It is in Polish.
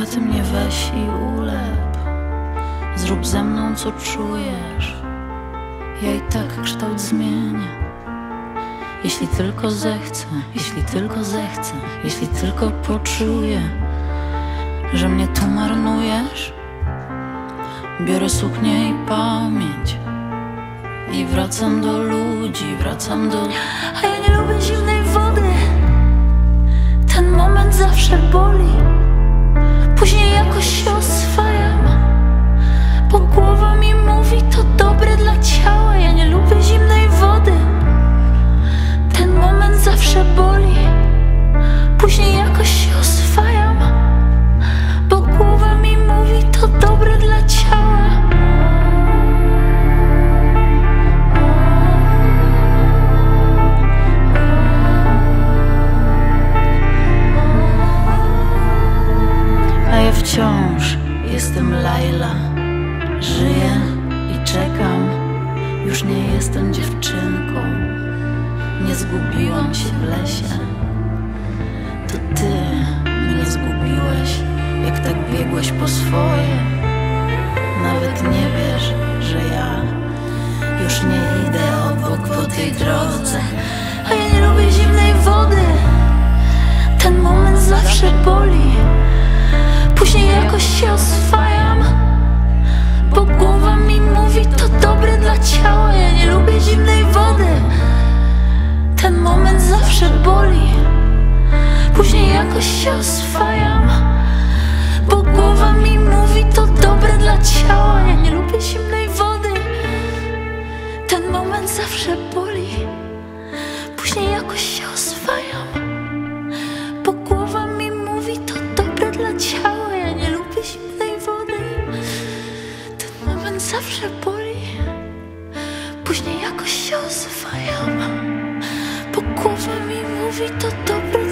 A ty mnie weź i ulep, zrób ze mną co czujesz. Ja i tak kształt zmienię, jeśli tylko zechcę, jeśli tylko zechcę, jeśli tylko poczuję, że mnie tu marnujesz. Biorę suknię i pamięć i wracam do ludzi, wracam do... A ja nie lubię zimnej wody, ten moment zawsze boli. Później jakoś się oswajam, bo głowa mi mówi to dobre dla ciała. Ja nie lubię zimnej wody, ten moment zawsze boli. Później jakoś się oswajam, bo głowa mi mówi to dobre dla ciała. A ja wciąż jestem Laila, żyję i czekam. Już nie jestem dziewczynką, nie zgubiłam się w lesie. To ty mnie zgubiłeś, jak tak biegłeś po swoje. Nawet nie wiesz, że ja już nie idę obok po tej drodze. A ja nie lubię zimnej wody, ten moment zawsze boli. Później jakoś się oswajam, bo głowa mi mówi to dobre dla ciała. Ja nie lubię zimnej wody, ten moment zawsze boli. Później jakoś się oswajam, bo głowa mi mówi to dobre dla ciała. Ja nie lubię zimnej wody, ten moment zawsze boli. Później jakoś się oswajam, bo głowa mi mówi to dobre dla ciała. Ja nie lubię zimnej wody, ten moment zawsze boli. Później jakoś się oswajam, bo głowa mi mówi to dobre